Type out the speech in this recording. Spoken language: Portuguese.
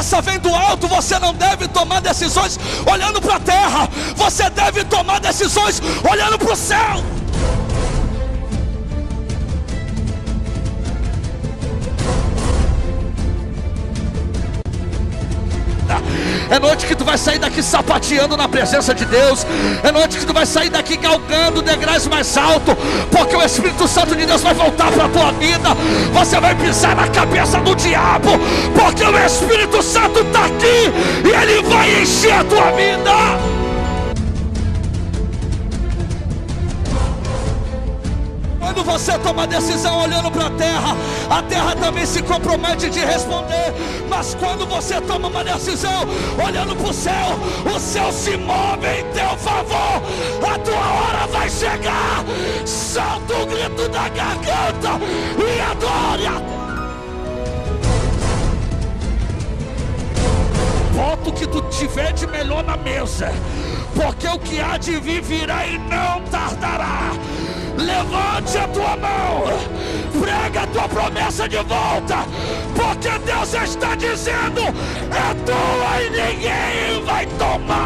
promessa vem do alto, você não deve tomar decisões olhando para a terra, você deve tomar decisões olhando para o céu. É noite que tu vai sair daqui sapateando na presença de Deus. É noite que tu vai sair daqui galgando degraus mais altos, porque o Espírito Santo de Deus vai voltar para a tua vida. Você vai pisar na cabeça do diabo, porque o Espírito Santo está aqui e ele vai encher a tua vida. Quando você toma decisão olhando para a terra também se compromete de responder. Mas quando você toma uma decisão olhando para o céu se move em teu favor. A tua hora vai chegar. Solta o grito da garganta e adore. Bota o que tu tiver de melhor na mesa, porque o que há de vir virá e não tardará. Levante a tua mão, prega a tua promessa de volta, porque Deus está dizendo: é tua e ninguém vai tomar.